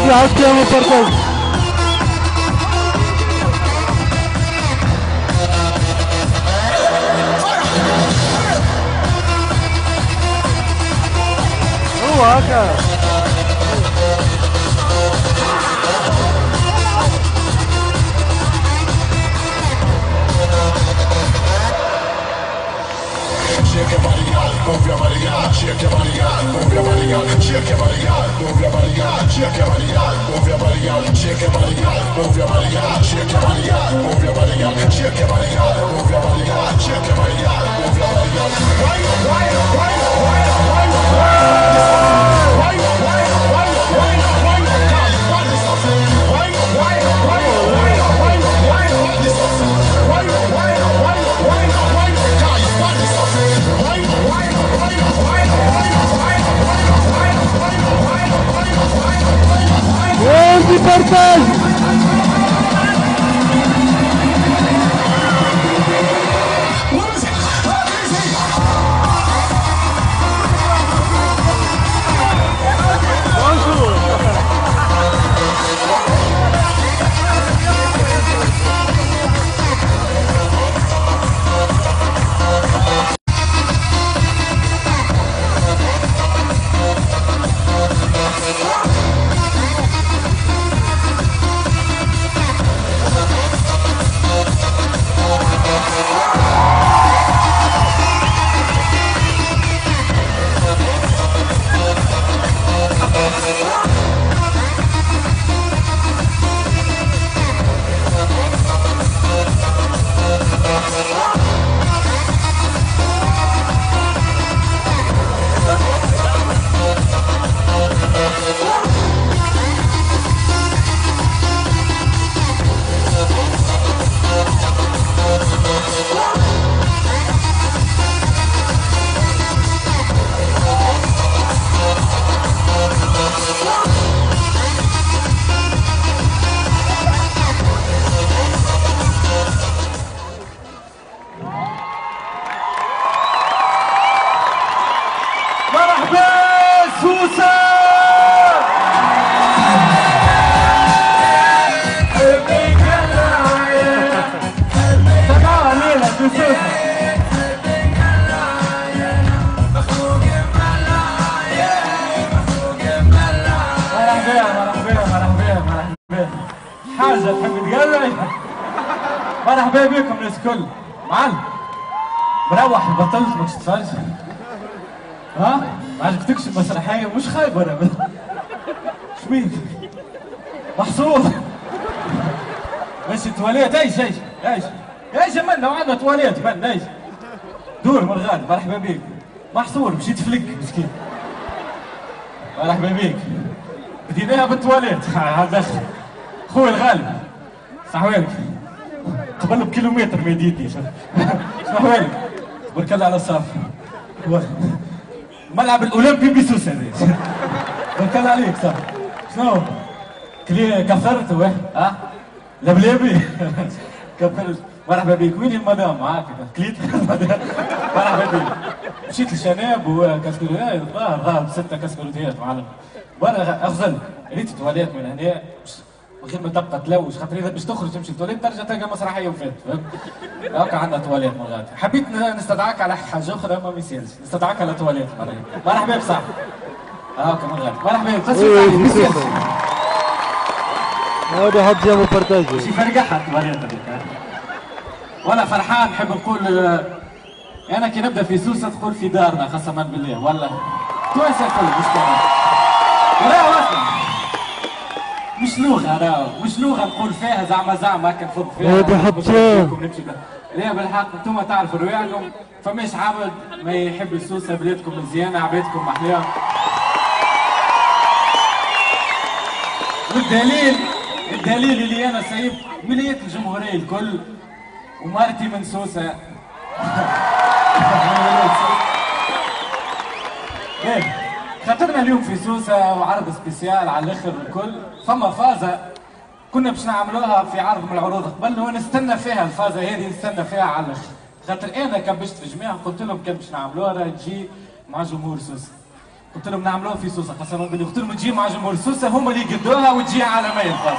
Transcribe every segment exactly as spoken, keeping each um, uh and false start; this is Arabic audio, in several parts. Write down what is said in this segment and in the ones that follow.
Abbiamo partito. Oh, cara. Shake your body, girl. Move your body, girl. Shake your body, girl. Move your body, girl. Shake your body, girl. Move your body, girl. Shake your body, girl. Move your body, girl. Shake your body, girl. Move your body, girl. Shake your body, girl. Move your body, girl. Shake your body, girl. Move your body, girl. Shake your body, girl. Move your body, girl. Why, why, why, why, why, why, why, Buon riportaggio! حاجة تحب تقري؟ مرحبا بكم الناس الكل. معلم مروح بطلت ما تتفرج؟ ها؟ ما عجبتكش المسرحية؟ مش خايب انا شبيك؟ محصور ماشي تواليت. ايش ايش ايش ايش من لو عندنا تواليت من ايش؟ دور من الغالب. مرحبا بك. محصور مشيت فلك مسكين. مرحبا بك. بديناها بالتواليت. هذا خوي الغالب صحوالك قبل بكيلومتر ما يديتني. صحوالك تبارك الله على الصف. ملعب الاولمبي بسوسه هذا. تبارك الله عليك صح. شنو؟ كلي كثرت وين؟ ها؟ لبليبي كثرت. مرحبا بك. وين المدام معاك؟ كليت مرحبا بك. مشيت لشناب وكاسكولوتيات الظاهر ظهر بستة كاسكولوتيات معلم. وانا اغزل ريت التواليت من هنا من غير ما تبقى تلوش، خاطر اذا باش تخرج تمشي التواليت ترجع تلقى مسرحيه وفات. فهمت؟ هاكا عندنا تواليت من غادي. حبيت نستدعاك على حاجه اخرى ما يسالش، نستدعاك على تواليت مرحبا. مرحبا بصاحبي. هاكا من غادي. مرحبا بصاحبي. ما يسالش. هذا حد جابوا بارتاجي. شي فرقعها التواليت هذيك. وانا فرحان نحب نقول انا كي نبدا في سوسه تقول في دارنا قسما بالله والله. توانسه الكل مش كمان. راهو اسمع. مش لغه راهو مش لغه نقول فيها زعما زعما هكا نفض فيها. هذا حطام. لا بالحق انتم تعرفوا روايعكم فماش عبد ما يحب السوسه. بلادكم مزيانه عبادكم محلاهم. والدليل الدليل اللي انا سايب مليت الجمهوريه الكل ومرتي من سوسه. ايه خاطرنا اليوم في سوسه وعرض سبيسيال على الاخر الكل. فما فازه كنا باش نعملوها في عرض من العروض قبل ونستنى فيها الفازه هذه نستنى فيها على الاخر. خاطر انا كبشت في جميع قلت لهم كان باش نعملوها راه تجي مع جمهور سوسه. قلت لهم نعملوها في سوسه قسما بالله، قلت لهم تجي مع جمهور سوسه هما اللي يقدوها وتجي عالميا الفاز.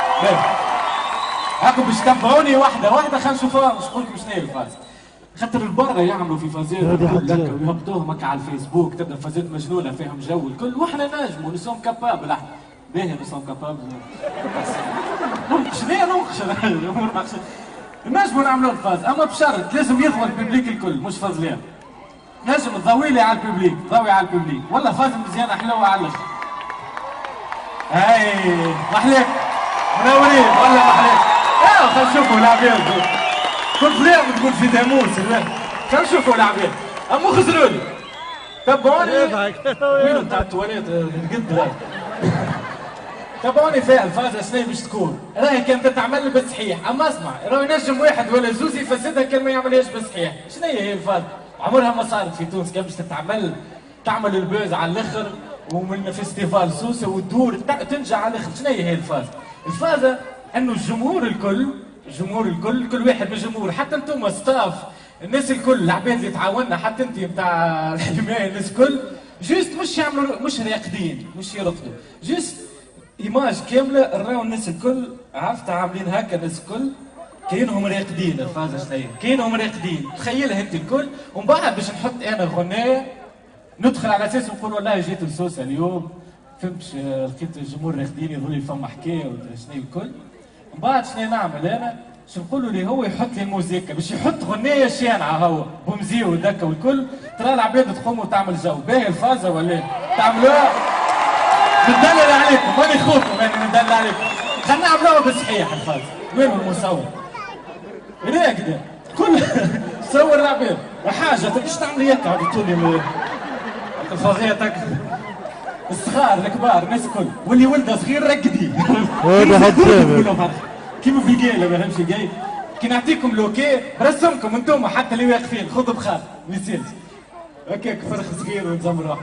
هاكم باش تتبعوني واحده واحده خلينا نشوفوها مش نقول لكم شنو هي الفاز. خاطر البرا يعملوا في فازات ويهبطوهم هكا على الفيسبوك، تبدا فازات مجنونه فيهم جو الكل، واحنا نجموا نو سوم كابابل. احنا باهي نو سوم كابابل ننقش ليه ننقش الامور نقش نجموا نعملوا الفاز، اما بشرط لازم يضوى الببليك الكل مش فازلين. نجم تضوي لي على الببليك، تضوي على الببليك، والله فاز مزيانه حلوه على الاخر. هاي محليك منورين والله محليك. اه خلينا نشوفوا العباد كل فريق بتقول في داموس. خلينا نشوفوا العباد اما خسروا لي تبعوني. وين نتاع التواليت القد تبعوني فيها الفازه شنو باش تكون؟ راهي كانت تتعمل بصحيح، اما اسمع راهو ينجم واحد ولا زوز يفسدها كان ما يعملهاش بصحيح. شنو هي الفازه؟ عمرها ما صارت في تونس، كان باش تتعمل تعمل البوز على الاخر ومن فيستيفال سوسه وتدور تنجح على الاخر. شنو هي الفازه؟ الفازه انه الجمهور الكل الجمهور الكل كل واحد من الجمهور، حتى انتم ستاف الناس الكل العباد اللي تعاوننا، حتى انت نتاع الحمايه الناس الكل جوست مش يعملوا مش راقدين مش يرقدوا، جوست ايماج كامله نراو الناس الكل عرفت عاملين هكا الناس الكل كاينهم راقدين. الفازه شنو هي؟ كاينهم راقدين، تخيلها انت الكل. ومن بعد باش نحط انا غنايه ندخل على اساس نقول والله جيت لسوسه اليوم فهمتش لقيت الجمهور راقدين يظهر لي فما حكايه ولا شنو الكل. من بعد شنو نعمل انا؟ باش نقولوا لي هو يحط لي الموسيقى باش يحط غنيه شانعه هو بومزي ودكا والكل، ترى العباد تقوم وتعمل جو. باهي الفازه ولا تعملوها؟ ندلل عليكم ماني خوفكم انا ندلل عليكم. خلينا نعملوها بصحيح الفازه. وين المصور؟ راقده كل صور العباد وحاجه باش تعملي هكا عاد تقول لي الفازيه الصغار الكبار الناس الكل واللي ولده صغير رقدي. هذا حد جامد كيما في الجاي ما فهمش الجاي. كي نعطيكم لوكي برسمكم انتم حتى اللي واقفين خذوا بخاف ما يصيرش هكاك فرخ صغير ونظام روح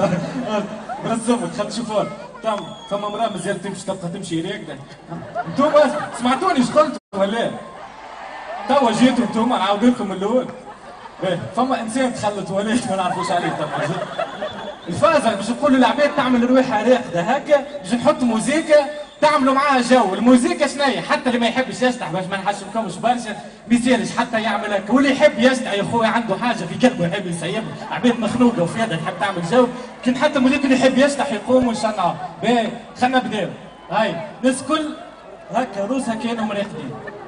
برسمك خلينا نشوفوها. تم فما مراه مازال تمشي تبقى تمشي راقده. انتم سمعتوني ايش قلت ولا؟ توا جيتوا انتم نعاود لكم من الاول. فما انسان تخلى تواليت ما نعرفوش عليه طبعا. الفازه باش نقولوا العباد تعمل رويحها راقده هكا، باش نحط موسيقى تعملوا معاها جو. الموسيقى شنو هي؟ حتى اللي ما يحبش يسطح باش ما نحشمكمش برشا ما يسالش حتى يعمل هكا، واللي يحب يسطح يا خويا عنده حاجه في قلبه يحب يسيب، عباد مخنوقه وفي يدها تحب تعمل جو، كان حتى الموسيقى اللي يحب يسطح يقوم ونشنعوا. باهي خلينا نبداو. هاي الناس كل هكا روسها كانوا راقدين.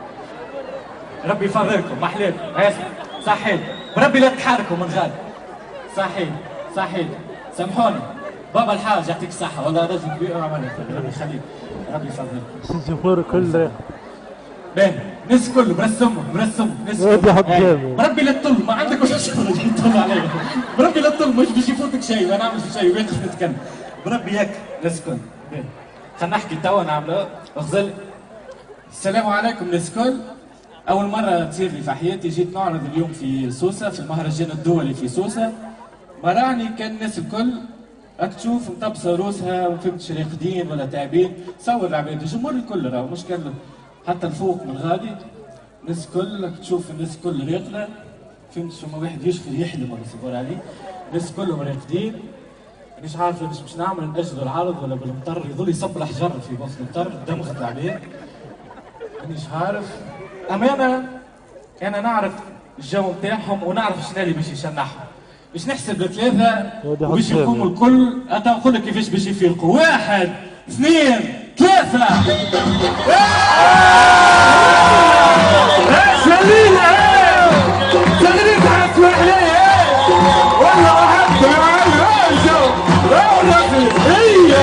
ربي يفضلكم محلاكم صحيت بربي لا تتحركوا من غاد. صحيت صحيت سامحوني بابا الحاج يعطيك الصحة والله راجل كبير وعملك ربي يخليك ربي يفضلك. الجمهور كله باهي الناس كله برسمهم برسمهم الناس كله بربي لا تطل ما عندك ولا شغل تطل عليا بربي لا تطل مش باش يفوتك شيء ما نعملش شيء واقف نتكلم بربي هيك الناس كل. خلينا نحكي توا نعملها اغزل. السلام عليكم الناس كل. أول مرة تصير لي في حياتي جيت نعرض اليوم في سوسة في المهرجان الدولي في سوسة. مراني كان الناس الكل راك تشوف مطبسة روسها ما فهمتش راقدين ولا تعبين. صور العباد الجمهور الكل راهو مش كان حتى الفوق من غادي الناس الكل راك تشوف الناس الكل راقدة فهمتش فما واحد يشخر يحلم ولا يصبر عليه. الناس كلهم راقدين مانيش عارف باش باش نعمل نأجل العرض ولا بالمطر يظل يصب الحجر في وسط المطر دمغت العباد مانيش عارف. أمانة أنا نعرف الجو نتاعهم ونعرف شنو اللي باش يشنعهم. باش نحسب لثلاثة وباش يقوموا الكل. أتا نقول لك كيفاش باش يفيقوا. واحد اثنين ثلاثة. شلينا شغلين تعسوا عليه والله وحدة على الجو هي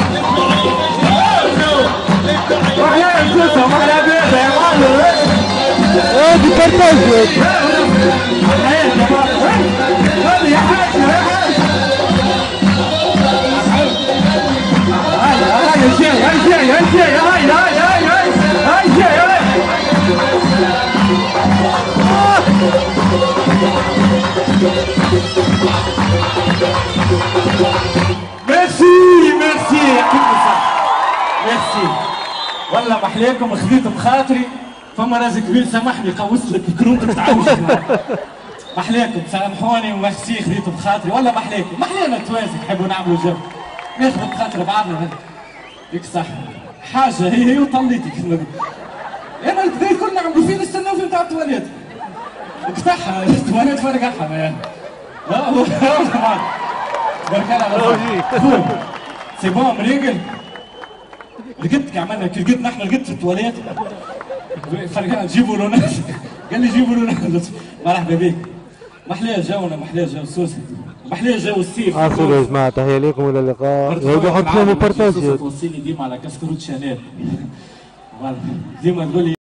وحياة الجوسة وحياة بيضة يا معلم. هادي برتاج هذه يا حاج يا حاج هاي هاي الجاي هاي الجاي هاي الجاي هاي هاي هاي هاي هاي الجاي هاي ميرسي ميرسي يعطيكم الصحة ميرسي والله محلاكم خذيتوا بخاطري. فما راجل كبير سامحني قوس لك الكروت تعوج محليكم سامحوني وميرسي خذيتوا بخاطري والله محليكم محلينا توازي نحبوا نعملوا جو ناخذوا بخاطر بعضنا ديك صح حاجه هي هي وطليتك انا الكذا الكل نعملوا فيه نستناو فيه بتاع التواليت اقطعها التواليت فرقعها يا لا هو بارك الله على سي بون مريقل لقيتك عملنا كي لقيت نحن لقيت في التواليت فرقعنا جيبوا له ناس قال لي جيبوا له ناس مرحبا بك محليه جونا محليه جو سوسي محليه جو السيف اخر يا جماعه تحيه لكم والى اللقاء يا حط لهم بارتاجي توصيني ديما على كاسكروت شانيل ديما تقول لي